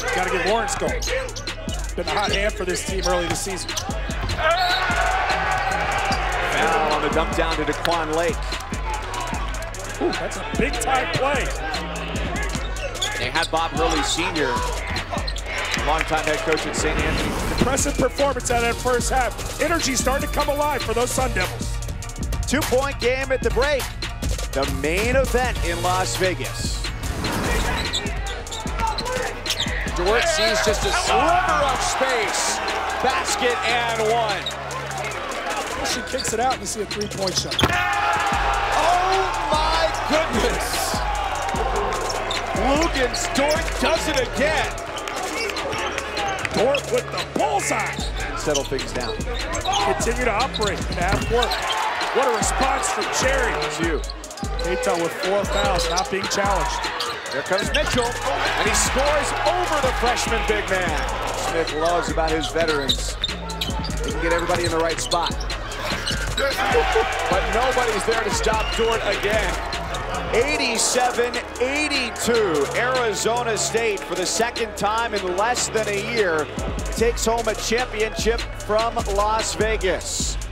Got to get Lawrence going. Been a hot hand for this team early this season. Foul on the dump down to Daquan Lake. Ooh, that's a big-time play. They had Bob Hurley Sr., longtime head coach at St. Anthony. Impressive performance out of that first half. Energy starting to come alive for those Sun Devils. 2-point game at the break. The main event in Las Vegas. Dort sees just a sliver of space. Basket and one. She kicks it out and you see a three-point shot. Oh my goodness. Luguentz, Dort does it again. Dort with the bullseye. Settle things down. Continue to operate and have work. What a response from Jerry. It's you. Keita with 4 fouls, not being challenged. Here comes Mitchell, and he scores over the freshman big man. Smith loves about his veterans. He can get everybody in the right spot. But nobody's there to stop Dort again. 87-82. Arizona State, for the second time in less than a year, takes home a championship from Las Vegas.